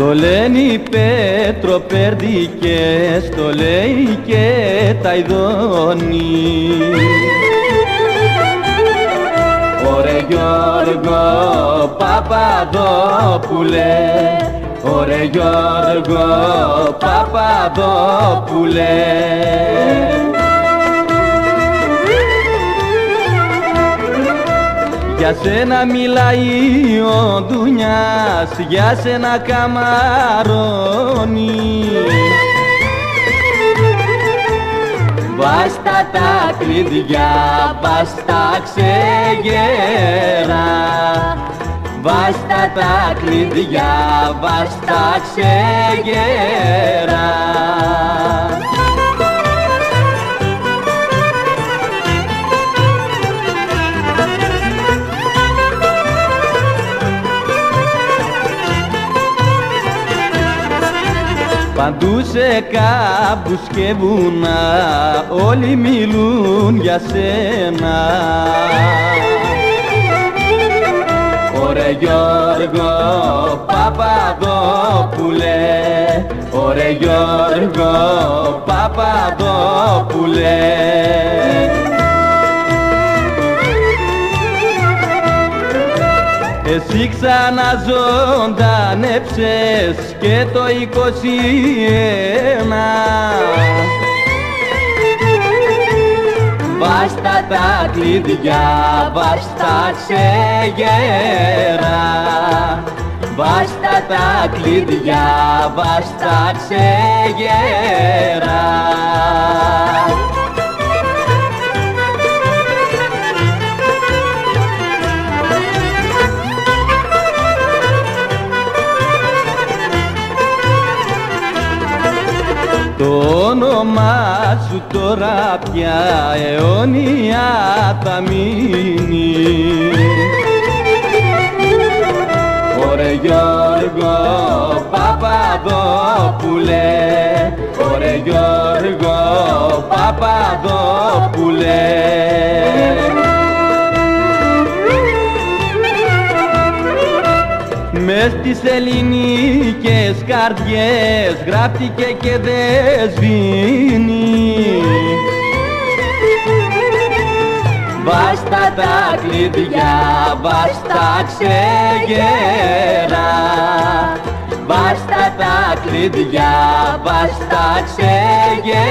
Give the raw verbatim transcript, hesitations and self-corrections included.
Το λένε Πέτρο Περδικές, το λέει και τα ειδώνει. Ωρε Γιώργο Παπαδόπουλε, ωρε Γιώργο Παπαδόπουλε. Για σένα μιλάει ο Ντουνιάς, για σένα καμαρώνει. Βάστα τα κλειδιά, βάστα ξεγέρα. Βάστα τα κλειδιά, βάστα ξεγέρα. Παντού σε κάμπους και βουνά όλοι μιλούν για σένα. Ωρε Γιώργο Παπαδόπουλε, ωρε Γιώργο Παπαδόπουλε. Εσύ ξαναζωντανέψες και το είκοσι ένα. Βάστα τα κλειδιά, βάστα ξεγέρα. Βάστα τα κλειδιά, βάστα ξεγέρα. Το όνομά σου τώρα πια αιώνια θα μείνει. Ωρε Γιώργο Παπαδόπουλε, ωρε Γιώργο Παπαδόπουλε. Μες στις ελληνικές καρδιές γράφτηκε και δεν σβήνει. Βάστα τα κλειδιά, βάστα ξεγέρα. Βάστα τα κλειδιά, βάστα ξεγέρα.